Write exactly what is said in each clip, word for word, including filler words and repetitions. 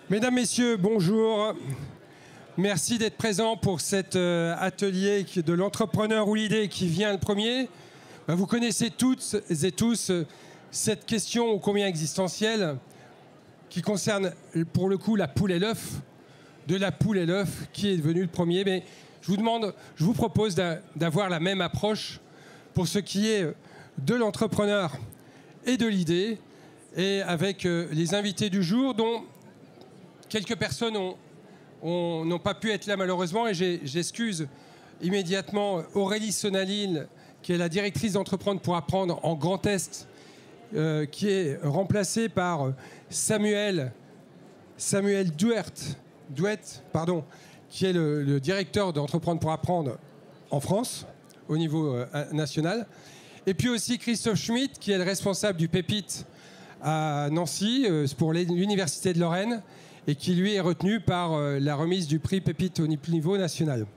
Mesdames, Messieurs, bonjour. Merci d'être présents pour cet euh, atelier de l'entrepreneur ou l'idée qui vient le premier. Vous connaissez toutes et tous euh, cette question ô combien existentielle qui concerne pour le coup la poule et l'œuf. De la poule et l'œuf, qui est devenu le premier. Mais je vous demande, je vous propose d'avoir la même approche pour ce qui est de l'entrepreneur et de l'idée, et avec euh, les invités du jour, dont quelques personnes n'ont pas pu être là malheureusement, et j'excuse immédiatement Aurélie Sonaline, qui est la directrice d'Entreprendre pour apprendre en Grand Est, euh, qui est remplacée par Samuel, Samuel Duert, Duet, pardon, qui est le, le directeur d'Entreprendre pour apprendre en France, au niveau euh, national. Et puis aussi Christophe Schmitt, qui est le responsable du Pépite à Nancy, euh, pour l'Université de Lorraine, et qui lui est retenu par euh, la remise du prix Pépite au niveau national.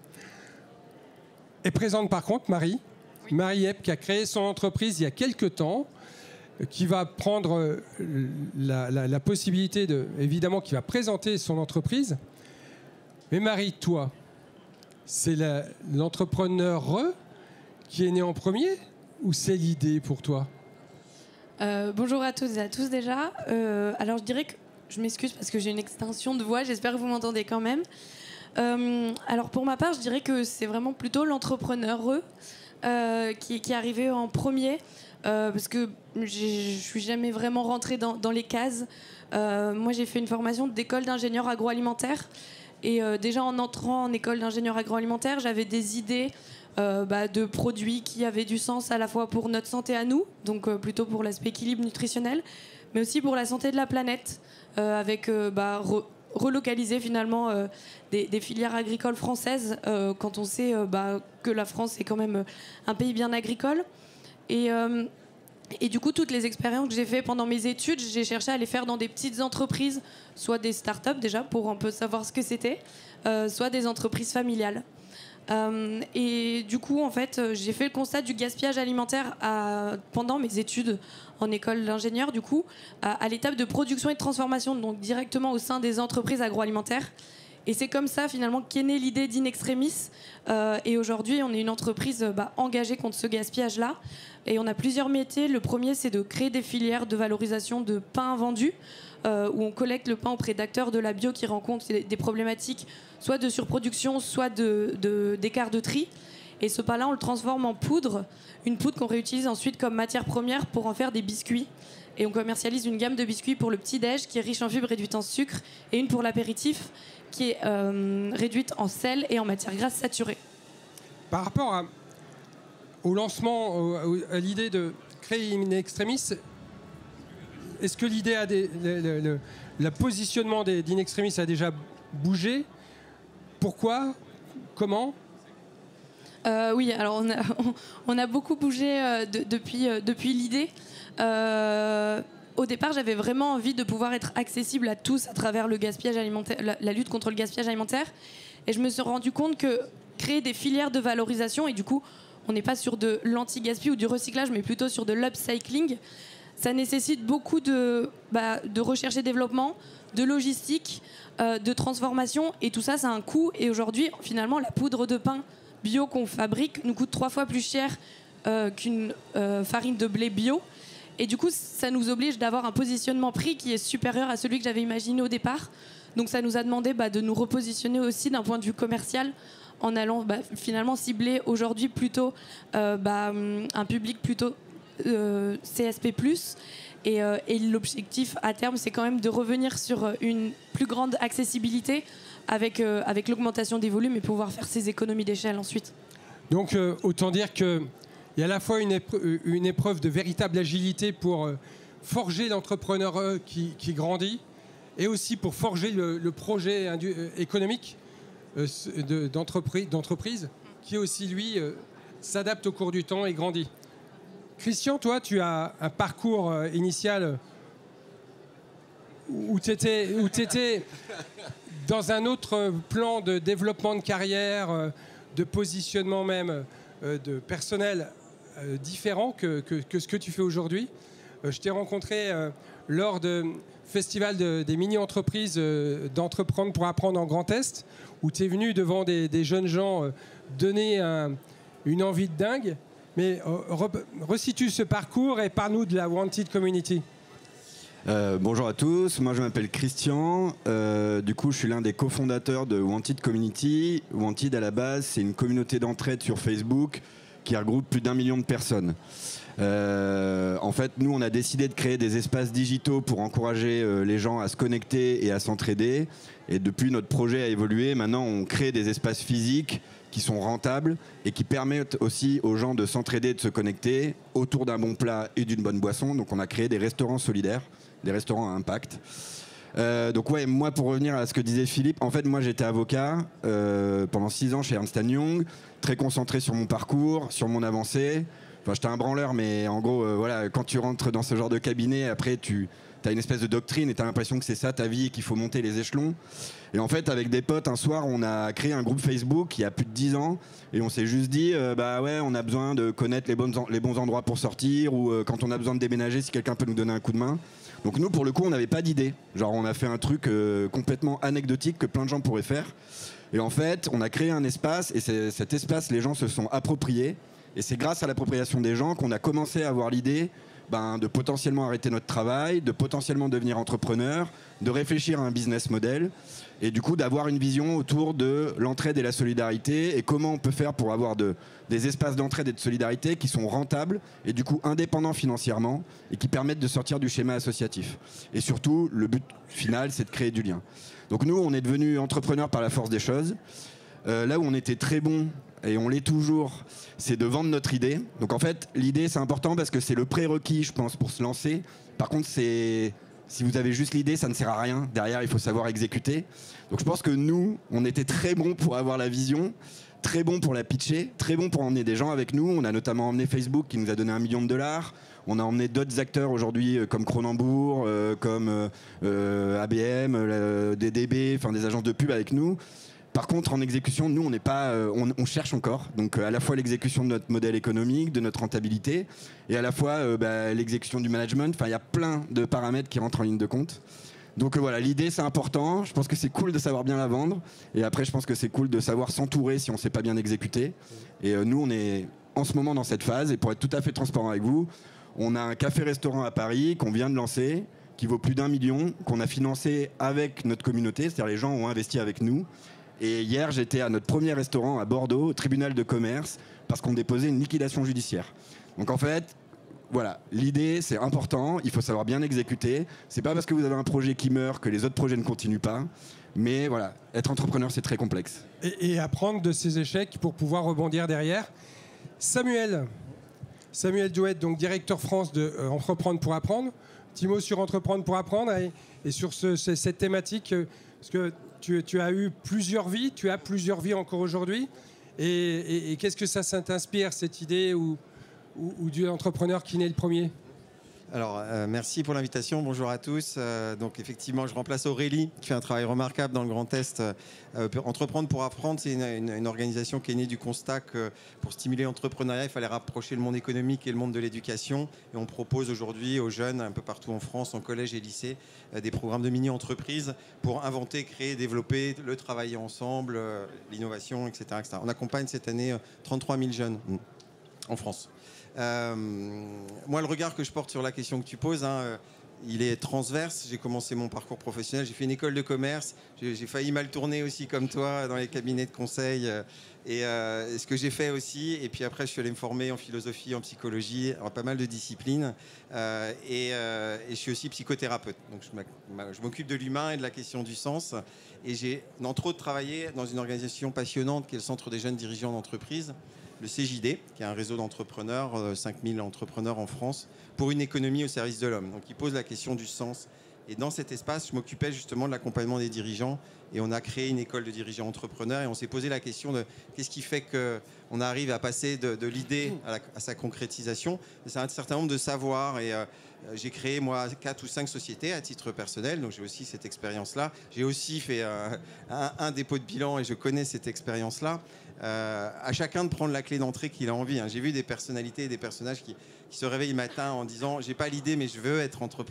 Et présente par contre Marie, oui. Marie Epp, qui a créé son entreprise il y a quelques temps, euh, qui va prendre euh, la, la, la possibilité de, évidemment, qui va présenter son entreprise. Mais Marie, toi, c'est l'entrepreneur qui est né en premier, ou c'est l'idée pour toi? euh, Bonjour à toutes et à tous déjà. Euh, alors je dirais que je m'excuse parce que j'ai une extinction de voix, j'espère que vous m'entendez quand même. Euh, alors pour ma part, je dirais que c'est vraiment plutôt l'entrepreneur euh, qui, qui est arrivé en premier, euh, parce que je suis jamais vraiment rentrée dans, dans les cases. Euh, moi j'ai fait une formation d'école d'ingénieur agroalimentaire, et euh, déjà en entrant en école d'ingénieur agroalimentaire, j'avais des idées euh, bah, de produits qui avaient du sens à la fois pour notre santé à nous, donc euh, plutôt pour l'aspect équilibre nutritionnel, mais aussi pour la santé de la planète. Euh, avec euh, bah, re relocaliser finalement euh, des, des filières agricoles françaises euh, quand on sait euh, bah, que la France est quand même un pays bien agricole. Et, euh, et du coup, toutes les expériences que j'ai faites pendant mes études, j'ai cherché à les faire dans des petites entreprises, soit des startups déjà pour un peu savoir ce que c'était, euh, soit des entreprises familiales. Euh, et du coup, en fait, j'ai fait le constat du gaspillage alimentaire à, pendant mes études en école d'ingénieur, du coup, à, à l'étape de production et de transformation, donc directement au sein des entreprises agroalimentaires. Et c'est comme ça, finalement, qu'est née l'idée d'In Extremis. Euh, et aujourd'hui, on est une entreprise bah, engagée contre ce gaspillage-là. Et on a plusieurs métiers. Le premier, c'est de créer des filières de valorisation de pain vendu, euh, où on collecte le pain auprès d'acteurs de la bio qui rencontrent des problématiques soit de surproduction, soit de, de, d'écart de tri. Et ce pain-là, on le transforme en poudre, une poudre qu'on réutilise ensuite comme matière première pour en faire des biscuits. Et on commercialise une gamme de biscuits pour le petit-déj qui est riche en fibres réduites en sucre, et une pour l'apéritif qui est euh, réduite en sel et en matière grasse saturée. Par rapport à, au lancement, à l'idée de créer In Extremis, est-ce que l'idée a des, le, le, le, le positionnement d'In Extremis a déjà bougé? Pourquoi? Comment? euh, Oui, alors on a, on, on a beaucoup bougé euh, de, depuis, euh, depuis l'idée. Euh, au départ, j'avais vraiment envie de pouvoir être accessible à tous à travers le gaspillage alimentaire, la, la lutte contre le gaspillage alimentaire. Et je me suis rendu compte que créer des filières de valorisation, et du coup, on n'est pas sur de l'anti-gaspi ou du recyclage, mais plutôt sur de l'upcycling, ça nécessite beaucoup de, bah, de recherche et développement, de logistique, euh, de transformation, et tout ça, ça a un coût. Et aujourd'hui, finalement, la poudre de pain bio qu'on fabrique nous coûte trois fois plus cher euh, qu'une euh, farine de blé bio. Et du coup, ça nous oblige d'avoir un positionnement prix qui est supérieur à celui que j'avais imaginé au départ. Donc ça nous a demandé bah, de nous repositionner aussi d'un point de vue commercial, en allant bah, finalement cibler aujourd'hui plutôt euh, bah, un public plutôt euh, C S P plus. Et, euh, et l'objectif à terme, c'est quand même de revenir sur une plus grande accessibilité avec, euh, avec l'augmentation des volumes et pouvoir faire ces économies d'échelle ensuite. Donc euh, autant dire qu'il y a à la fois une, épreuve, une épreuve de véritable agilité pour euh, forger l'entrepreneur euh, qui, qui grandit, et aussi pour forger le, le projet euh, économique euh, d'entreprise, d'entreprise qui aussi, lui, euh, s'adapte au cours du temps et grandit. Christian, toi, tu as un parcours euh, initial où tu étais, où tu étais dans un autre plan de développement de carrière, euh, de positionnement même, euh, de personnel euh, différent que, que, que ce que tu fais aujourd'hui. Euh, je t'ai rencontré euh, lors de festival de, des mini-entreprises euh, d'entreprendre pour apprendre en Grand Est, où tu es venu devant des, des jeunes gens euh, donner un, une envie de dingue. Mais euh, re, resitue ce parcours et parle-nous de la Wanted Community. Euh, bonjour à tous, moi je m'appelle Christian, euh, du coup je suis l'un des cofondateurs de Wanted Community. Wanted à la base c'est une communauté d'entraide sur Facebook qui regroupe plus d'un million de personnes. Euh, en fait nous on a décidé de créer des espaces digitaux pour encourager euh, les gens à se connecter et à s'entraider, et depuis notre projet a évolué, maintenant on crée des espaces physiques qui sont rentables et qui permettent aussi aux gens de s'entraider, de se connecter autour d'un bon plat et d'une bonne boisson. Donc on a créé des restaurants solidaires, des restaurants à impact. Euh, donc ouais, moi pour revenir à ce que disait Philippe, en fait moi j'étais avocat euh, pendant six ans chez Ernst and Young, très concentré sur mon parcours, sur mon avancée. Enfin j'étais un branleur, mais en gros euh, voilà, quand tu rentres dans ce genre de cabinet, après tu as une espèce de doctrine et tu as l'impression que c'est ça ta vie et qu'il faut monter les échelons. Et en fait avec des potes un soir on a créé un groupe Facebook il y a plus de dix ans et on s'est juste dit euh, bah ouais on a besoin de connaître les, bonnes en- les bons endroits pour sortir, ou euh, quand on a besoin de déménager si quelqu'un peut nous donner un coup de main. Donc nous pour le coup on n'avait pas d'idée, genre on a fait un truc euh, complètement anecdotique que plein de gens pourraient faire, et en fait on a créé un espace et c'est, cet espace les gens se sont appropriés, et c'est grâce à l'appropriation des gens qu'on a commencé à avoir l'idée ben, de potentiellement arrêter notre travail, de potentiellement devenir entrepreneur, de réfléchir à un business model, et du coup d'avoir une vision autour de l'entraide et la solidarité, et comment on peut faire pour avoir de, des espaces d'entraide et de solidarité qui sont rentables et du coup indépendants financièrement et qui permettent de sortir du schéma associatif. Et surtout, le but final, c'est de créer du lien. Donc nous, on est devenus entrepreneurs par la force des choses. Euh, là où on était très bon, et on l'est toujours, c'est de vendre notre idée. Donc en fait, l'idée c'est important parce que c'est le prérequis, je pense, pour se lancer. Par contre, c'est... si vous avez juste l'idée, ça ne sert à rien. Derrière, il faut savoir exécuter. Donc je pense que nous, on était très bons pour avoir la vision, très bons pour la pitcher, très bons pour emmener des gens avec nous. On a notamment emmené Facebook qui nous a donné un million de dollars. On a emmené d'autres acteurs aujourd'hui euh, comme Cronenbourg, euh, comme euh, euh, A B M, euh, D D B, enfin des agences de pub avec nous. Par contre, en exécution, nous, on n'est pas, euh, on, on cherche encore. Donc, euh, à la fois l'exécution de notre modèle économique, de notre rentabilité, et à la fois euh, bah, l'exécution du management. Enfin, il y a plein de paramètres qui rentrent en ligne de compte. Donc euh, voilà, l'idée, c'est important. Je pense que c'est cool de savoir bien la vendre. Et après, je pense que c'est cool de savoir s'entourer si on ne sait pas bien exécuter. Et euh, nous, on est en ce moment dans cette phase. Et pour être tout à fait transparent avec vous, on a un café-restaurant à Paris qu'on vient de lancer, qui vaut plus d'un million, qu'on a financé avec notre communauté. C'est-à-dire les gens ont investi avec nous. Et hier, j'étais à notre premier restaurant à Bordeaux, au tribunal de commerce, parce qu'on déposait une liquidation judiciaire. Donc en fait, voilà, l'idée, c'est important, il faut savoir bien exécuter. C'est pas parce que vous avez un projet qui meurt que les autres projets ne continuent pas. Mais voilà, être entrepreneur, c'est très complexe. Et, et apprendre de ses échecs pour pouvoir rebondir derrière. Samuel, Samuel Douette, donc directeur France de euh, Entreprendre pour apprendre. Petit mot sur Entreprendre pour apprendre et, et sur ce, ce, cette thématique, euh, parce que tu, tu as eu plusieurs vies, tu as plusieurs vies encore aujourd'hui. Et, et, et qu'est-ce que ça, ça t'inspire, cette idée ou, ou, ou du entrepreneur qui naît le premier ? Alors, euh, merci pour l'invitation. Bonjour à tous. Euh, donc, effectivement, je remplace Aurélie, qui fait un travail remarquable dans le Grand Est. Euh, Entreprendre pour apprendre, c'est une, une, une organisation qui est née du constat que pour stimuler l'entrepreneuriat, il fallait rapprocher le monde économique et le monde de l'éducation. Et on propose aujourd'hui aux jeunes, un peu partout en France, en collège et lycée, euh, des programmes de mini-entreprises pour inventer, créer, développer, le travailler ensemble, euh, l'innovation, et cetera, et cetera. On accompagne cette année euh, trente-trois mille jeunes en France. Euh, moi, le regard que je porte sur la question que tu poses, hein, euh, il est transverse. J'ai commencé mon parcours professionnel, j'ai fait une école de commerce, j'ai, j'ai failli mal tourner aussi comme toi dans les cabinets de conseil, euh, et, euh, et ce que j'ai fait aussi. Et puis après, je suis allé me former en philosophie, en psychologie, alors pas mal de disciplines, euh, et, euh, et je suis aussi psychothérapeute. Donc je, je m'occupe de l'humain et de la question du sens. Et j'ai, entre autres, travaillé dans une organisation passionnante qui est le Centre des jeunes dirigeants d'entreprise, le C J D, qui est un réseau d'entrepreneurs, euh, cinq mille entrepreneurs en France, pour une économie au service de l'homme. Donc, il pose la question du sens. Et dans cet espace, je m'occupais justement de l'accompagnement des dirigeants. Et on a créé une école de dirigeants entrepreneurs. Et on s'est posé la question de qu'est-ce qui fait qu'on arrive à passer de, de l'idée à, la, à sa concrétisation. Et c'est un certain nombre de savoirs. Et euh, j'ai créé, moi, quatre ou cinq sociétés à titre personnel. Donc, j'ai aussi cette expérience-là. J'ai aussi fait euh, un, un dépôt de bilan et je connais cette expérience-là. Euh, à chacun de prendre la clé d'entrée qu'il a envie. Hein. J'ai vu des personnalités et des personnages qui, qui se réveillent le matin en disant « j'ai pas l'idée mais je veux être entrepreneur ».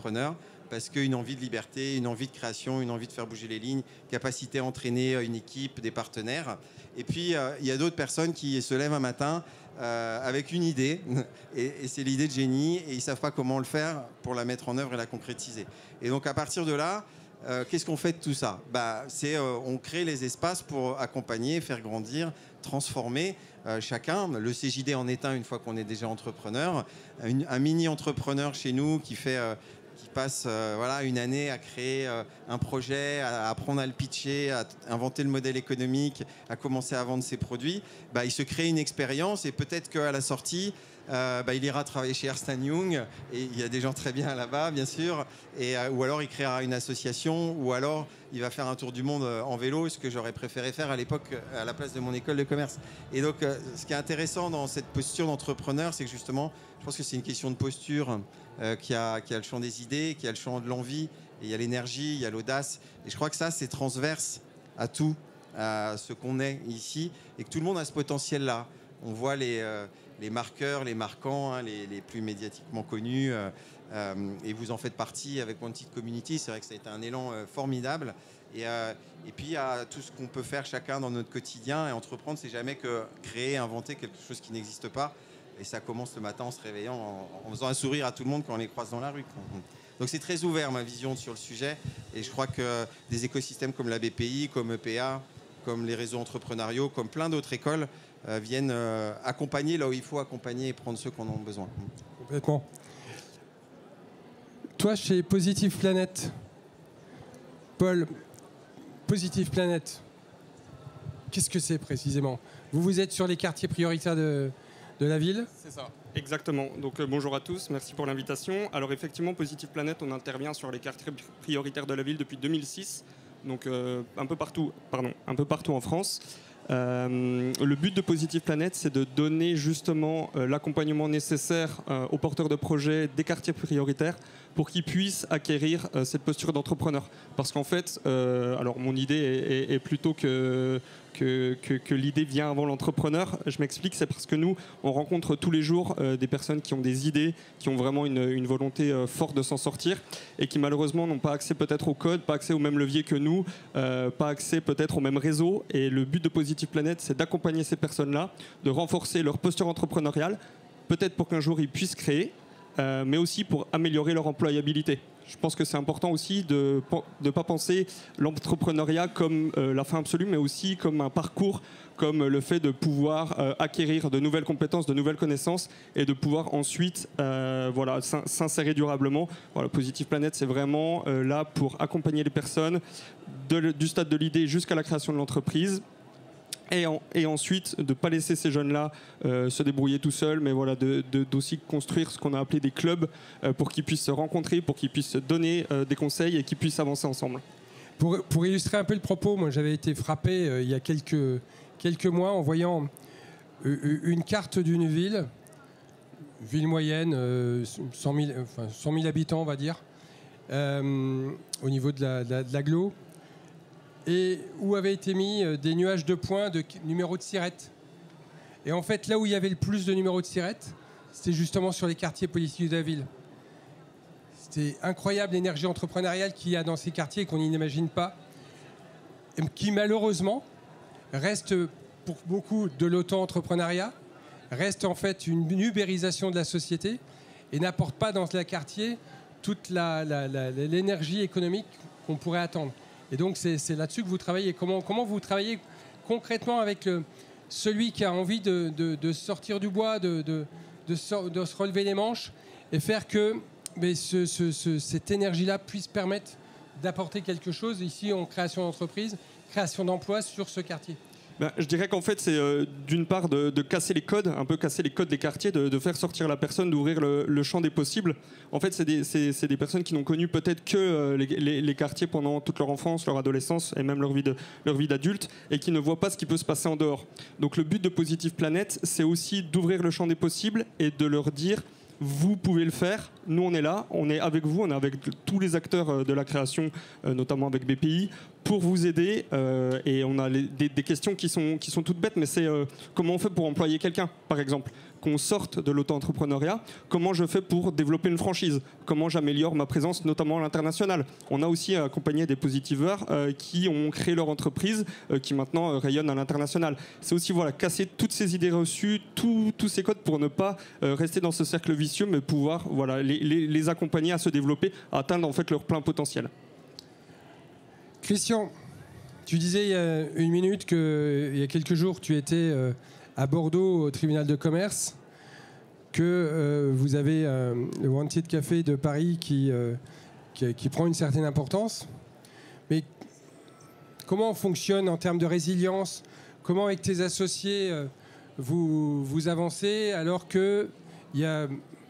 parce qu'une envie de liberté, une envie de création, une envie de faire bouger les lignes, capacité à entraîner une équipe, des partenaires. Et puis, euh, il y a d'autres personnes qui se lèvent un matin euh, avec une idée, et, et c'est l'idée de génie, et ils ne savent pas comment le faire pour la mettre en œuvre et la concrétiser. Et donc, à partir de là, euh, qu'est-ce qu'on fait de tout ça? Bah, c'est, euh, on crée les espaces pour accompagner, faire grandir, transformer euh, chacun. Le C J D en est un une fois qu'on est déjà entrepreneur. Une, un mini-entrepreneur chez nous qui fait... Euh, qui passe euh, voilà, une année à créer euh, un projet, à apprendre à le pitcher, à inventer le modèle économique, à commencer à vendre ses produits, bah, il se crée une expérience et peut-être qu'à la sortie, euh, bah, il ira travailler chez Ernst and Young, et il y a des gens très bien là-bas, bien sûr, et, euh, ou alors il créera une association, ou alors il va faire un tour du monde en vélo, ce que j'aurais préféré faire à l'époque à la place de mon école de commerce. Et donc, euh, ce qui est intéressant dans cette posture d'entrepreneur, c'est que justement, je pense que c'est une question de posture, Euh, qui, a, qui a le champ des idées, qui a le champ de l'envie, et il y a l'énergie, il y a l'audace. Et je crois que ça, c'est transverse à tout, à ce qu'on est ici, et que tout le monde a ce potentiel-là. On voit les, euh, les marqueurs, les marquants, hein, les, les plus médiatiquement connus, euh, euh, et vous en faites partie avec Wanted Community. C'est vrai que ça a été un élan euh, formidable. Et, euh, et puis, il y a tout ce qu'on peut faire chacun dans notre quotidien, et entreprendre, c'est jamais que créer, inventer quelque chose qui n'existe pas. Et ça commence le matin en se réveillant, en, en faisant un sourire à tout le monde quand on les croise dans la rue. Donc c'est très ouvert ma vision sur le sujet. Et je crois que des écosystèmes comme la B P I, comme E P A, comme les réseaux entrepreneuriaux, comme plein d'autres écoles, euh, viennent euh, accompagner là où il faut accompagner et prendre ceux qui en ont besoin. Complètement. Toi, chez Positive Planet, Paul, Positive Planet, qu'est-ce que c'est précisément? Vous, vous êtes sur les quartiers prioritaires de... de la ville? C'est ça, exactement. Donc euh, bonjour à tous, merci pour l'invitation. Alors effectivement, Positive Planet, on intervient sur les quartiers prioritaires de la ville depuis deux mille six, donc euh, un peu partout, pardon, un peu partout en France. Euh, le but de Positive Planet, c'est de donner justement euh, l'accompagnement nécessaire euh, aux porteurs de projets des quartiers prioritaires pour qu'ils puissent acquérir euh, cette posture d'entrepreneur. Parce qu'en fait, euh, alors mon idée est, est, est plutôt que, que, que, que l'idée vient avant l'entrepreneur. Je m'explique, c'est parce que nous, on rencontre tous les jours euh, des personnes qui ont des idées, qui ont vraiment une, une volonté euh, forte de s'en sortir et qui malheureusement n'ont pas accès peut-être au code, pas accès au même levier que nous, euh, pas accès peut-être au même réseau. Et le but de Positive Planet, c'est d'accompagner ces personnes-là, de renforcer leur posture entrepreneuriale, peut-être pour qu'un jour ils puissent créer, euh, mais aussi pour améliorer leur employabilité. Je pense que c'est important aussi de ne pas penser l'entrepreneuriat comme euh, la fin absolue, mais aussi comme un parcours, comme le fait de pouvoir euh, acquérir de nouvelles compétences, de nouvelles connaissances et de pouvoir ensuite euh, voilà, s'insérer durablement. Voilà, Positive Planet, c'est vraiment euh, là pour accompagner les personnes de, du stade de l'idée jusqu'à la création de l'entreprise. Et, en, et ensuite, de ne pas laisser ces jeunes-là euh, se débrouiller tout seuls, mais voilà, de, de, d'aussi construire ce qu'on a appelé des clubs euh, pour qu'ils puissent se rencontrer, pour qu'ils puissent se donner euh, des conseils et qu'ils puissent avancer ensemble. Pour, pour illustrer un peu le propos, moi j'avais été frappé euh, il y a quelques, quelques mois en voyant euh, une carte d'une ville, ville moyenne, euh, cent mille, enfin, cent mille habitants on va dire, euh, au niveau de, la, de, la, de l'agglo, et où avaient été mis des nuages de points de numéros de sirettes. Et en fait, là où il y avait le plus de numéros de sirettes, c'était justement sur les quartiers politiques de la ville. C'était incroyable l'énergie entrepreneuriale qu'il y a dans ces quartiers qu'on n'imagine pas, et qui malheureusement reste pour beaucoup de l'auto-entrepreneuriat, reste en fait une ubérisation de la société et n'apporte pas dans le quartier toute la, la, la, l'énergie économique qu'on pourrait attendre. Et donc, c'est, c'est là-dessus que vous travaillez. Comment, comment vous travaillez concrètement avec le, celui qui a envie de, de, de sortir du bois, de, de, de, so, de se relever les manches et faire que mais ce, ce, ce, cette énergie-là puisse permettre d'apporter quelque chose ici en création d'entreprise, création d'emplois sur ce quartier? Ben, je dirais qu'en fait, c'est euh, d'une part de, de casser les codes, un peu casser les codes des quartiers, de, de faire sortir la personne, d'ouvrir le, le champ des possibles. En fait, c'est des, c'est, c'est des personnes qui n'ont connu peut-être que euh, les, les, les quartiers pendant toute leur enfance, leur adolescence et même leur vie, de, leur vie d'adulte, et qui ne voient pas ce qui peut se passer en dehors. Donc le but de Positive Planet, c'est aussi d'ouvrir le champ des possibles et de leur dire: vous pouvez le faire, nous on est là, on est avec vous, on est avec tous les acteurs de la création, notamment avec B P I, pour vous aider. Euh, et on a les, des, des questions qui sont, qui sont toutes bêtes, mais c'est euh, comment on fait pour employer quelqu'un, par exemple. qu'on sorte de l'auto-entrepreneuriat, comment je fais pour développer une franchise, comment j'améliore ma présence notamment à l'international. On a aussi accompagné des positiveurs euh, qui ont créé leur entreprise, euh, qui maintenant euh, rayonnent à l'international. C'est aussi voilà, casser toutes ces idées reçues, tous ces codes pour ne pas euh, rester dans ce cercle vicieux, mais pouvoir voilà, les, les, les accompagner à se développer, à atteindre en fait leur plein potentiel. Christian, tu disais il y a une minute qu'il y a quelques jours, tu étais euh, à Bordeaux au tribunal de commerce, que euh, vous avez euh, le Wanted Café de Paris qui, euh, qui, qui prend une certaine importance. Mais comment on fonctionne en termes de résilience? Comment avec tes associés euh, vous, vous avancez alors qu'il y a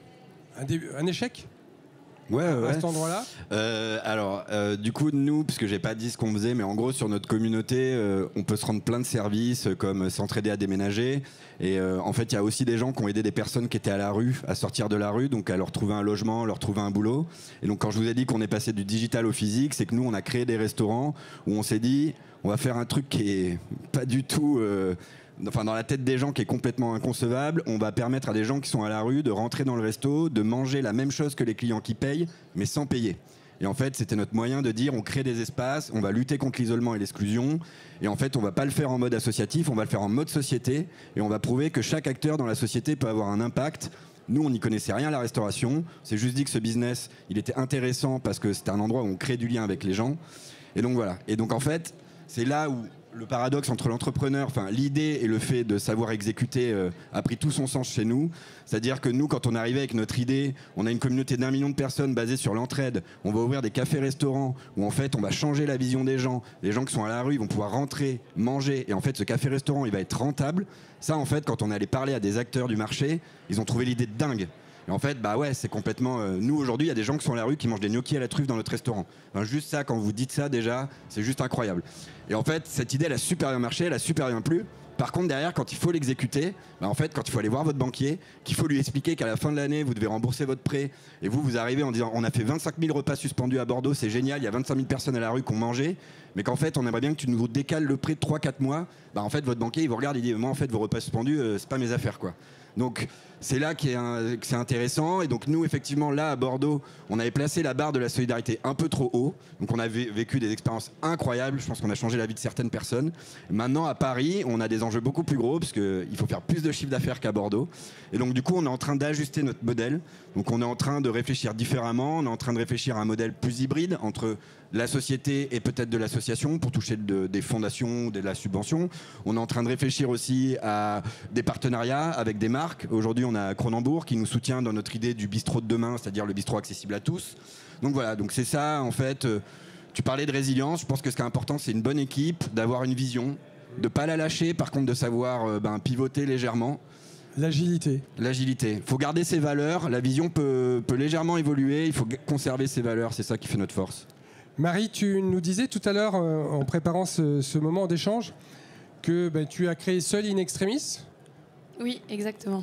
un, début, un échec Ouais, à, ouais. à cet endroit-là euh, Alors, euh, du coup, nous, parce que j'ai pas dit ce qu'on faisait, mais en gros, sur notre communauté, euh, on peut se rendre plein de services, euh, comme s'entraider à déménager. Et euh, en fait, il y a aussi des gens qui ont aidé des personnes qui étaient à la rue, à sortir de la rue, donc à leur trouver un logement, leur trouver un boulot. Et donc, quand je vous ai dit qu'on est passé du digital au physique, c'est que nous, on a créé des restaurants où on s'est dit, on va faire un truc qui est pas du tout... Euh, Enfin, dans la tête des gens qui est complètement inconcevable, on va permettre à des gens qui sont à la rue de rentrer dans le resto, de manger la même chose que les clients qui payent, mais sans payer. Et en fait, c'était notre moyen de dire on crée des espaces, on va lutter contre l'isolement et l'exclusion. Et en fait, on va pas le faire en mode associatif, on va le faire en mode société. Et on va prouver que chaque acteur dans la société peut avoir un impact. Nous, on n'y connaissait rien à la restauration. C'est juste dit que ce business, il était intéressant parce que c'était un endroit où on crée du lien avec les gens. Et donc voilà. Et donc en fait, c'est là où le paradoxe entre l'entrepreneur, enfin l'idée et le fait de savoir exécuter euh, a pris tout son sens chez nous. C'est-à-dire que nous, quand on arrivait avec notre idée, on a une communauté d'un million de personnes basée sur l'entraide. On va ouvrir des cafés-restaurants où en fait on va changer la vision des gens. Les gens qui sont à la rue, ils vont pouvoir rentrer, manger, et en fait ce café-restaurant, il va être rentable. Ça, en fait, quand on est allé parler à des acteurs du marché, ils ont trouvé l'idée de dingue. Et en fait, bah ouais, c'est complètement... Euh, nous, aujourd'hui, il y a des gens qui sont à la rue qui mangent des gnocchis à la truffe dans notre restaurant. Enfin, juste ça, quand vous dites ça, déjà, c'est juste incroyable. Et en fait, cette idée, elle a super bien marché, elle a super bien plu. Par contre, derrière, quand il faut l'exécuter, bah en fait, quand il faut aller voir votre banquier, qu'il faut lui expliquer qu'à la fin de l'année, vous devez rembourser votre prêt, et vous, vous arrivez en disant, on a fait vingt-cinq mille repas suspendus à Bordeaux, c'est génial, il y a vingt-cinq mille personnes à la rue qui ont mangé, mais qu'en fait, on aimerait bien que tu nous décales le prêt de trois quatre mois, bah en fait, votre banquier, il vous regarde, il dit, moi, en fait, vos repas suspendus, euh, c'est pas mes affaires, quoi. Donc c'est là qui est un, que c'est intéressant. Et donc nous, effectivement, là à Bordeaux, on avait placé la barre de la solidarité un peu trop haut. Donc on a vécu des expériences incroyables. Je pense qu'on a changé la vie de certaines personnes. Maintenant à Paris, on a des enjeux beaucoup plus gros parce qu'il faut faire plus de chiffre d'affaires qu'à Bordeaux. Et donc du coup, on est en train d'ajuster notre modèle. Donc on est en train de réfléchir différemment. On est en train de réfléchir à un modèle plus hybride entre la société et peut-être de l'association pour toucher de, des fondations, de la subvention. On est en train de réfléchir aussi à des partenariats avec des marques. Aujourd'hui, on a Cronenbourg qui nous soutient dans notre idée du bistrot de demain, c'est-à-dire le bistrot accessible à tous. Donc voilà, donc c'est ça en fait. Tu parlais de résilience, je pense que ce qui est important, c'est une bonne équipe, d'avoir une vision, de ne pas la lâcher, par contre de savoir ben, pivoter légèrement. L'agilité. L'agilité. Il faut garder ses valeurs, la vision peut, peut légèrement évoluer, il faut conserver ses valeurs, c'est ça qui fait notre force. Marie, tu nous disais tout à l'heure, euh, en préparant ce, ce moment d'échange, que ben, tu as créé seul In Extremis. Oui, exactement.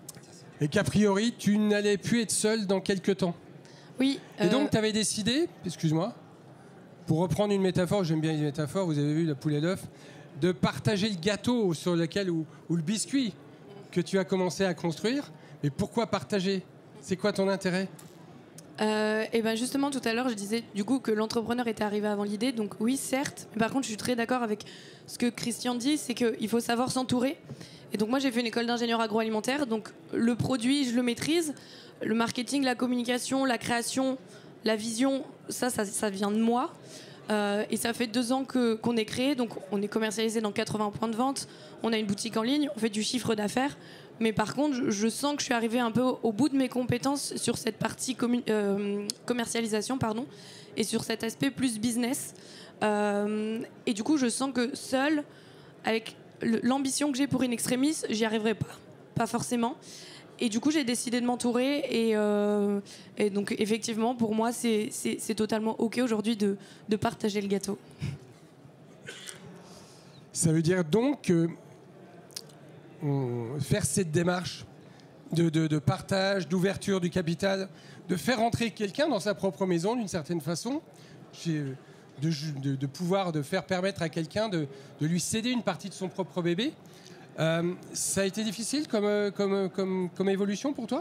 Et qu'a priori, tu n'allais plus être seul dans quelques temps. Oui. Et euh... donc, tu avais décidé, excuse-moi, pour reprendre une métaphore, j'aime bien les métaphores, vous avez vu la poule et l'œuf, de partager le gâteau sur lequel, ou, ou le biscuit que tu as commencé à construire. Mais pourquoi partager? C'est quoi ton intérêt? Euh, et ben justement tout à l'heure je disais du coup que l'entrepreneur était arrivé avant l'idée, donc oui certes, mais par contre je suis très d'accord avec ce que Christian dit, c'est qu'il faut savoir s'entourer. Et donc moi j'ai fait une école d'ingénieur agroalimentaire, donc le produit je le maîtrise, le marketing, la communication, la création, la vision, ça ça, ça vient de moi. Euh, et ça fait deux ans que, qu'on est créé, donc on est commercialisé dans quatre-vingts points de vente, on a une boutique en ligne, on fait du chiffre d'affaires. Mais par contre, je, je sens que je suis arrivée un peu au, au bout de mes compétences sur cette partie commu- euh, commercialisation, pardon, et sur cet aspect plus business. Euh, et du coup, je sens que seule, avec l'ambition que j'ai pour In Extremis, j'y arriverai pas, pas forcément. Et du coup, j'ai décidé de m'entourer. Et, euh, et donc, effectivement, pour moi, c'est, c'est, c'est totalement OK aujourd'hui de, de partager le gâteau. Ça veut dire donc que faire cette démarche de, de, de partage, d'ouverture du capital, de faire entrer quelqu'un dans sa propre maison d'une certaine façon, de, de, de pouvoir de faire permettre à quelqu'un de, de lui céder une partie de son propre bébé, Euh, ça a été difficile comme, comme, comme, comme évolution pour toi ?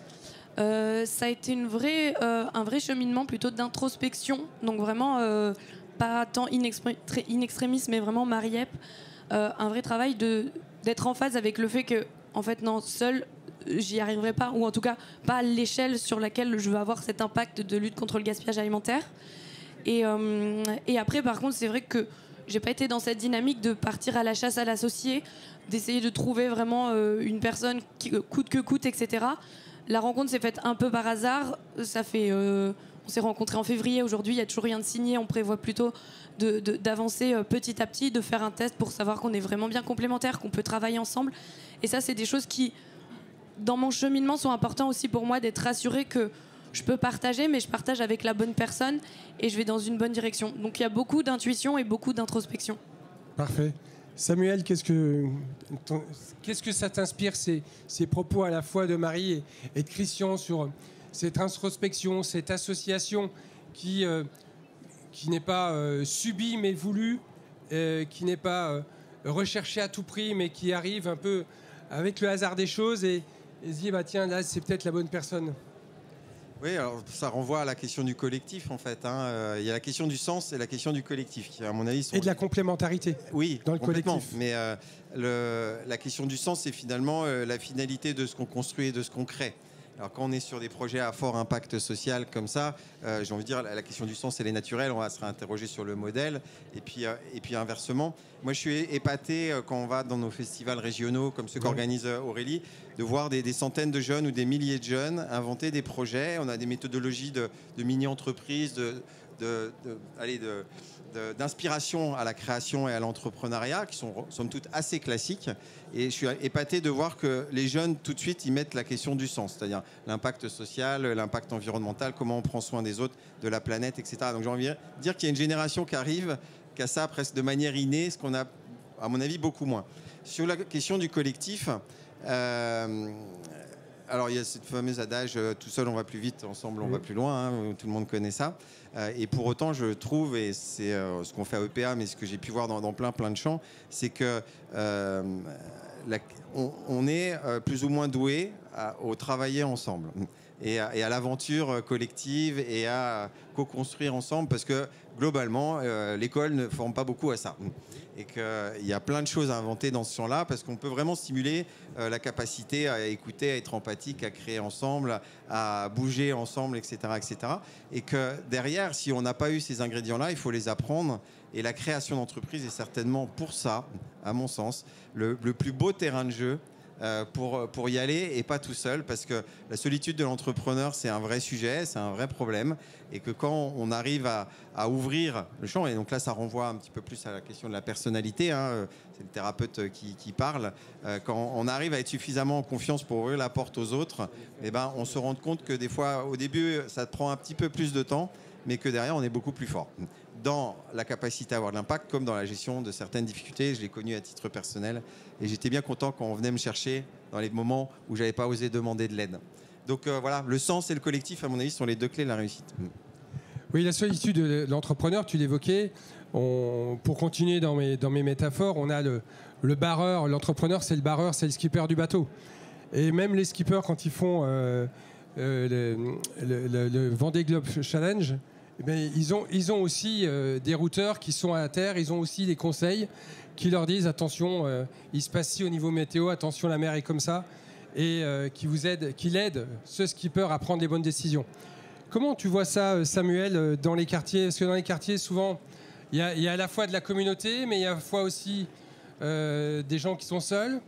Euh, ça a été une vraie, euh, un vrai cheminement plutôt d'introspection. Donc vraiment, euh, pas tant in, extré- in extremis, mais vraiment Marie-Ep. Euh, un vrai travail de, d'être en phase avec le fait que, en fait, non, seul, j'y arriverai pas. Ou en tout cas, pas à l'échelle sur laquelle je veux avoir cet impact de lutte contre le gaspillage alimentaire. Et, euh, et après, par contre, c'est vrai que j'ai pas été dans cette dynamique de partir à la chasse à l'associé, d'essayer de trouver vraiment euh, une personne qui, coûte que coûte, et cetera. La rencontre s'est faite un peu par hasard. Ça fait, euh, on s'est rencontrés en février. Aujourd'hui, il n'y a toujours rien de signé. On prévoit plutôt de, de, d'avancer euh, petit à petit, de faire un test pour savoir qu'on est vraiment bien complémentaires, qu'on peut travailler ensemble. Et ça, c'est des choses qui, dans mon cheminement, sont importantes aussi pour moi, d'être rassurée que je peux partager, mais je partage avec la bonne personne et je vais dans une bonne direction. Donc il y a beaucoup d'intuition et beaucoup d'introspection. Parfait. Samuel, qu'est-ce que, ton, qu'est-ce que ça t'inspire, ces, ces propos à la fois de Marie et, et de Christian sur cette introspection, cette association qui, euh, qui n'est pas euh, subie mais voulue, euh, qui n'est pas euh, recherchée à tout prix mais qui arrive un peu avec le hasard des choses et, et se dit bah, tiens, là c'est peut-être la bonne personne. Oui, alors ça renvoie à la question du collectif en fait. Hein. Euh, il y a la question du sens et la question du collectif qui, à mon avis, sont... Et de la complémentarité. Oui, dans le collectif. Mais euh, le, la question du sens, c'est finalement euh, la finalité de ce qu'on construit et de ce qu'on crée. Alors quand on est sur des projets à fort impact social comme ça, euh, j'ai envie de dire la, la question du sens elle est naturelle, on va se réinterroger sur le modèle et puis, euh, et puis inversement. Moi je suis épaté euh, quand on va dans nos festivals régionaux comme ceux qu'organise euh, Aurélie, de voir des, des centaines de jeunes ou des milliers de jeunes inventer des projets. On a des méthodologies de, de mini-entreprises, de, de, de, allez, de, de, d'inspiration à la création et à l'entrepreneuriat qui sont somme toute assez classiques. Et je suis épaté de voir que les jeunes, tout de suite, ils mettent la question du sens, c'est-à-dire l'impact social, l'impact environnemental, comment on prend soin des autres, de la planète, et cetera. Donc j'ai envie de dire qu'il y a une génération qui arrive, qui a ça presque de manière innée, ce qu'on a, à mon avis, beaucoup moins. Sur la question du collectif, euh, alors il y a cette fameuse adage euh, tout seul on va plus vite, ensemble on va plus loin, hein, tout le monde connaît ça. Euh, et pour autant, je trouve, et c'est euh, ce qu'on fait à E P A, mais ce que j'ai pu voir dans, dans plein plein de champs, c'est que euh, la, on, on est euh, plus ou moins doué à, au travailler ensemble et à, et à l'aventure collective et à co-construire ensemble, parce que globalement, euh, l'école ne forme pas beaucoup à ça. Et qu'il y a plein de choses à inventer dans ce champ-là, parce qu'on peut vraiment stimuler euh, la capacité à écouter, à être empathique, à créer ensemble, à bouger ensemble, et cetera, et cetera. Et que derrière, si on n'a pas eu ces ingrédients-là, il faut les apprendre. Et la création d'entreprise est certainement pour ça, à mon sens, le, le plus beau terrain de jeu euh, pour, pour y aller, et pas tout seul, parce que la solitude de l'entrepreneur, c'est un vrai sujet, c'est un vrai problème, et que quand on arrive à, à ouvrir le champ, et donc là ça renvoie un petit peu plus à la question de la personnalité, hein, c'est le thérapeute qui, qui parle, euh, quand on arrive à être suffisamment en confiance pour ouvrir la porte aux autres, eh ben, on se rend compte que des fois, au début, ça prend un petit peu plus de temps, mais que derrière, on est beaucoup plus fort dans la capacité à avoir de l'impact, comme dans la gestion de certaines difficultés. Je l'ai connu à titre personnel, et j'étais bien content quand on venait me chercher dans les moments où j'avais pas osé demander de l'aide. Donc euh, voilà, le sens et le collectif, à mon avis, sont les deux clés de la réussite. Oui, la solitude de l'entrepreneur, tu l'évoquais. On, pour continuer dans mes, dans mes métaphores, on a le, le barreur. L'entrepreneur, c'est le barreur, c'est le skipper du bateau. Et même les skippers, quand ils font euh, euh, le, le, le Vendée Globe Challenge, eh bien, ils, ont, ils ont aussi euh, des routeurs qui sont à terre, ils ont aussi des conseils qui leur disent attention, euh, il se passe ci au niveau météo, attention, la mer est comme ça, et euh, qui vous aident, qui l'aident, ce skipper, à prendre les bonnes décisions. Comment tu vois ça, Samuel, dans les quartiers ? Parce que dans les quartiers, souvent, il y, y a à la fois de la communauté, mais il y a à la fois aussi euh, des gens qui sont seuls.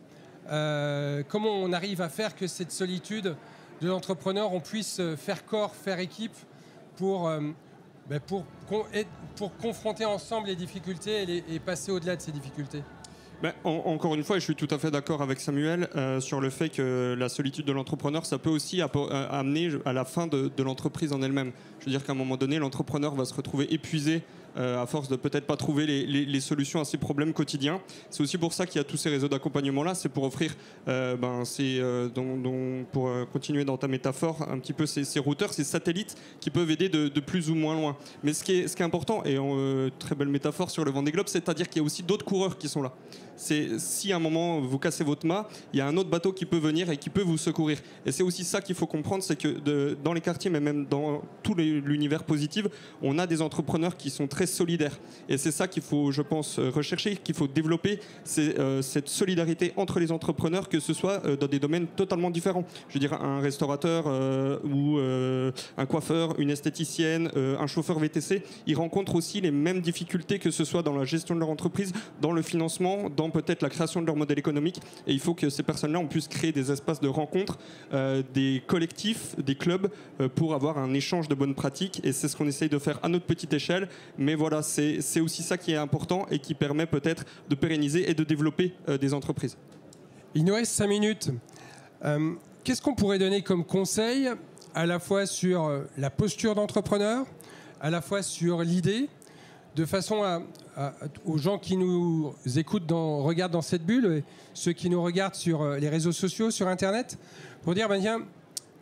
Euh, comment on arrive à faire que cette solitude de l'entrepreneur, on puisse faire corps, faire équipe pour... Euh, Ben pour, pour confronter ensemble les difficultés et, les, et passer au-delà de ces difficultés. Ben, en, encore une fois, et je suis tout à fait d'accord avec Samuel euh, sur le fait que la solitude de l'entrepreneur, ça peut aussi appo- amener à la fin de, de l'entreprise en elle-même. Je veux dire qu'à un moment donné, l'entrepreneur va se retrouver épuisé euh, à force de peut-être pas trouver les, les, les solutions à ces problèmes quotidiens. C'est aussi pour ça qu'il y a tous ces réseaux d'accompagnement-là, c'est pour offrir, euh, ben, ces, euh, dont, dont, pour euh, continuer dans ta métaphore, un petit peu ces, ces routeurs, ces satellites qui peuvent aider de, de plus ou moins loin. Mais ce qui est, ce qui est important, et euh, très belle métaphore sur le Vendée Globe, c'est-à-dire qu'il y a aussi d'autres coureurs qui sont là. C'est, si à un moment vous cassez votre mât, il y a un autre bateau qui peut venir et qui peut vous secourir. Et c'est aussi ça qu'il faut comprendre, c'est que de, dans les quartiers, mais même dans tout les, l'univers positif, on a des entrepreneurs qui sont très solidaires. Et c'est ça qu'il faut, je pense, rechercher, qu'il faut développer, c'est euh, cette solidarité entre les entrepreneurs, que ce soit euh, dans des domaines totalement différents. Je veux dire, un restaurateur euh, ou euh, un coiffeur, une esthéticienne, euh, un chauffeur V T C, ils rencontrent aussi les mêmes difficultés, que ce soit dans la gestion de leur entreprise, dans le financement, dans peut-être la création de leur modèle économique. Et il faut que ces personnes-là, on puisse créer des espaces de rencontre, euh, des collectifs, des clubs, euh, pour avoir un échange de bonnes pratiques. Et c'est ce qu'on essaye de faire à notre petite échelle. Mais voilà, c'est, c'est aussi ça qui est important et qui permet peut-être de pérenniser et de développer euh, des entreprises. Il nous reste cinq minutes. Euh, qu'est-ce qu'on pourrait donner comme conseil, à la fois sur euh, la posture d'entrepreneur, à la fois sur l'idée, de façon à, à, aux gens qui nous écoutent, dans, regardent dans cette bulle, et ceux qui nous regardent sur les réseaux sociaux, sur Internet, pour dire, ben tiens,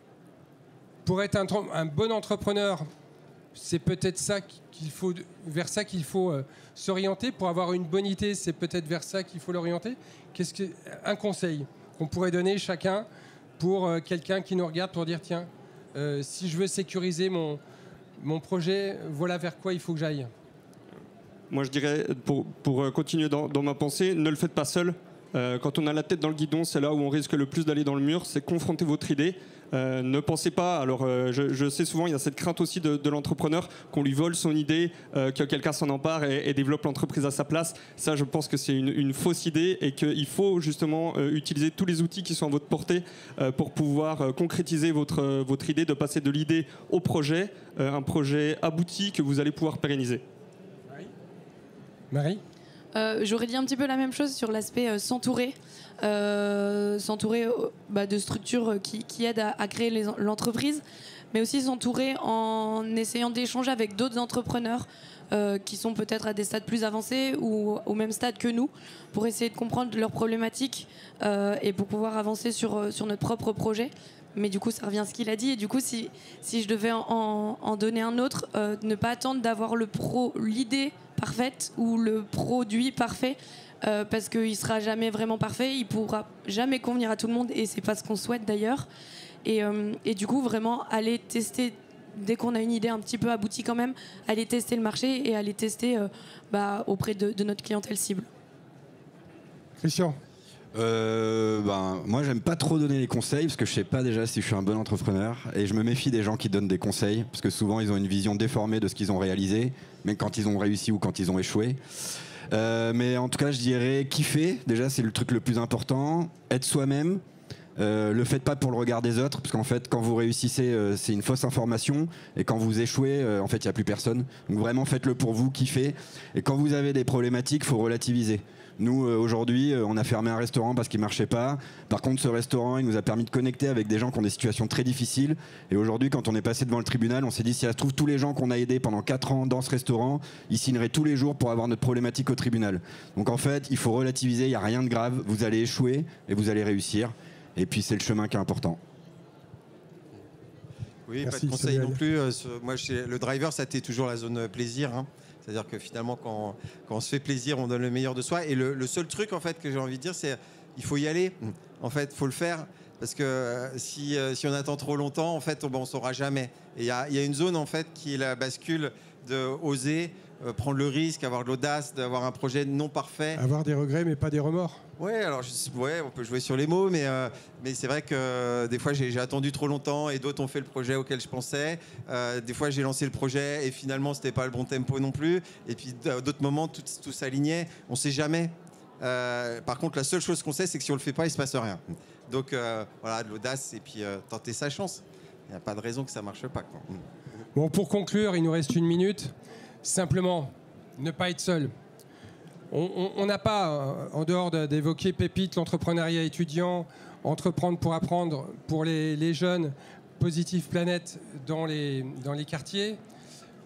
pour être un, un bon entrepreneur, c'est peut-être ça qu'il faut, vers ça qu'il faut euh, s'orienter. Pour avoir une bonne idée, c'est peut-être vers ça qu'il faut l'orienter. Qu'est-ce que, un conseil qu'on pourrait donner chacun pour euh, quelqu'un qui nous regarde, pour dire, tiens, euh, si je veux sécuriser mon, mon projet, voilà vers quoi il faut que j'aille. Moi, je dirais, pour, pour continuer dans, dans ma pensée, ne le faites pas seul. Euh, quand on a la tête dans le guidon, c'est là où on risque le plus d'aller dans le mur, c'est confronter votre idée. Euh, ne pensez pas, alors euh, je, je sais souvent, il y a cette crainte aussi de, de l'entrepreneur, qu'on lui vole son idée, euh, que quelqu'un s'en empare et, et développe l'entreprise à sa place. Ça, je pense que c'est une, une fausse idée et qu'il faut justement euh, utiliser tous les outils qui sont à votre portée euh, pour pouvoir euh, concrétiser votre, euh, votre idée, de passer de l'idée au projet, euh, un projet abouti que vous allez pouvoir pérenniser. Marie ? Euh, j'aurais dit un petit peu la même chose sur l'aspect euh, s'entourer, euh, s'entourer euh, bah, de structures qui, qui aident à, à créer les, l'entreprise, mais aussi s'entourer en essayant d'échanger avec d'autres entrepreneurs euh, qui sont peut-être à des stades plus avancés ou au même stade que nous, pour essayer de comprendre leurs problématiques euh, et pour pouvoir avancer sur, sur notre propre projet. Mais du coup, ça revient à ce qu'il a dit. Et du coup, si, si je devais en, en donner un autre, euh, ne pas attendre d'avoir le pro, l'idée parfaite ou le produit parfait, euh, parce qu'il ne sera jamais vraiment parfait, il ne pourra jamais convenir à tout le monde, et ce n'est pas ce qu'on souhaite d'ailleurs. Et, euh, et du coup, vraiment, aller tester, dès qu'on a une idée un petit peu aboutie quand même, aller tester le marché et aller tester euh, bah, auprès de, de notre clientèle cible. Christian ? Euh, ben, moi j'aime pas trop donner les conseils parce que je sais pas déjà si je suis un bon entrepreneur, et je me méfie des gens qui donnent des conseils parce que souvent ils ont une vision déformée de ce qu'ils ont réalisé, même quand ils ont réussi ou quand ils ont échoué. Euh, mais en tout cas je dirais kiffer, déjà c'est le truc le plus important, être soi-même. Euh, le faites pas pour le regard des autres, parce qu'en fait quand vous réussissez euh, c'est une fausse information, et quand vous échouez euh, en fait il n'y a plus personne. Donc vraiment faites-le pour vous, kiffez, et quand vous avez des problématiques faut relativiser. Nous, euh, aujourd'hui, euh, on a fermé un restaurant parce qu'il ne marchait pas. Par contre, ce restaurant, il nous a permis de connecter avec des gens qui ont des situations très difficiles. Et aujourd'hui, quand on est passé devant le tribunal, on s'est dit, si ça se trouve, tous les gens qu'on a aidés pendant quatre ans dans ce restaurant, ils signeraient tous les jours pour avoir notre problématique au tribunal. Donc en fait, il faut relativiser, il n'y a rien de grave. Vous allez échouer et vous allez réussir. Et puis, c'est le chemin qui est important. Oui, Merci, pas de conseils Cyril. non plus. Euh, ce- moi, chez le driver, ça t'est toujours la zone plaisir. Hein. C'est-à-dire que finalement, quand, quand on se fait plaisir, on donne le meilleur de soi. Et le, le seul truc, en fait, que j'ai envie de dire, c'est il faut y aller. En fait, il faut le faire. Parce que euh, si, euh, si on attend trop longtemps, en fait, on ne saura jamais. Et il y a, y a une zone, en fait, qui est la bascule de oser, euh, prendre le risque, avoir de l'audace, d'avoir un projet non parfait. Avoir des regrets, mais pas des remords. Ouais, alors je sais- ouais, on peut jouer sur les mots, mais, euh, mais c'est vrai que euh, des fois j'ai j'ai attendu trop longtemps et d'autres ont fait le projet auquel je pensais. Euh, des fois j'ai lancé le projet et finalement c'était pas le bon tempo non plus. Et puis à d'autres moments tout, tout s'alignait. On sait jamais. Euh, par contre, la seule chose qu'on sait, c'est que si on le fait pas, il se passe rien. Donc euh, voilà, de l'audace et puis euh, tenter sa chance. Il n'y a pas de raison que ça marche pas, quoi. Bon, pour conclure, il nous reste une minute. Simplement, ne pas être seul. On n'a pas, euh, en dehors de- d'évoquer Pépite, l'entrepreneuriat étudiant, entreprendre pour apprendre pour les, les jeunes, Positive Planète dans les, dans les quartiers.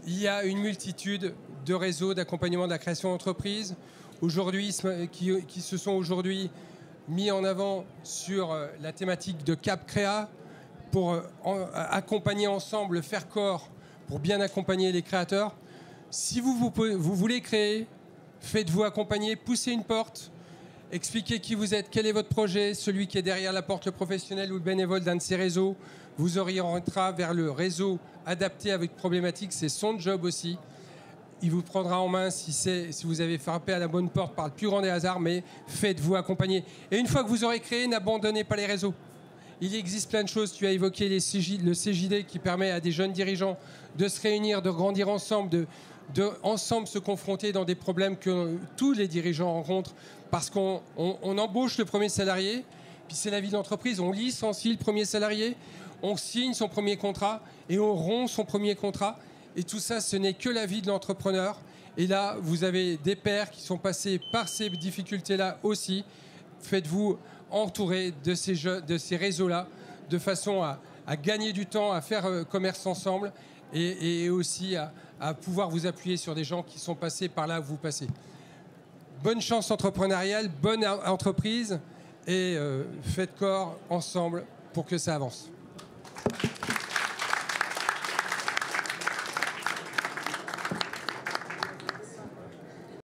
Il y a une multitude de réseaux d'accompagnement de la création d'entreprise aujourd'hui, qui, qui se sont aujourd'hui mis en avant sur la thématique de Cap Créa pour en, accompagner ensemble, faire corps pour bien accompagner les créateurs. Si vous, vous, vous voulez créer, faites-vous accompagner, poussez une porte, expliquez qui vous êtes, quel est votre projet, celui qui est derrière la porte, le professionnel ou le bénévole d'un de ces réseaux, vous orientera vers le réseau adapté à votre problématique, c'est son job aussi. Il vous prendra en main si, c'est, si vous avez frappé à la bonne porte par le plus grand des hasards, mais faites-vous accompagner. Et une fois que vous aurez créé, n'abandonnez pas les réseaux. Il existe plein de choses. Tu as évoqué les C J, le C J D qui permet à des jeunes dirigeants de se réunir, de grandir ensemble, de, de ensemble se confronter dans des problèmes que tous les dirigeants rencontrent parce qu'on on, on embauche le premier salarié, puis c'est la vie d'entreprise, on licencie le premier salarié, on signe son premier contrat et on rompt son premier contrat. Et tout ça, ce n'est que la vie de l'entrepreneur. Et là, vous avez des pairs qui sont passés par ces difficultés-là aussi. Faites-vous entourer de ces, jeux, de ces réseaux-là de façon à, à gagner du temps, à faire euh, commerce ensemble et, et aussi à, à pouvoir vous appuyer sur des gens qui sont passés par là où vous passez. Bonne chance entrepreneuriale, bonne entreprise et euh, faites corps ensemble pour que ça avance.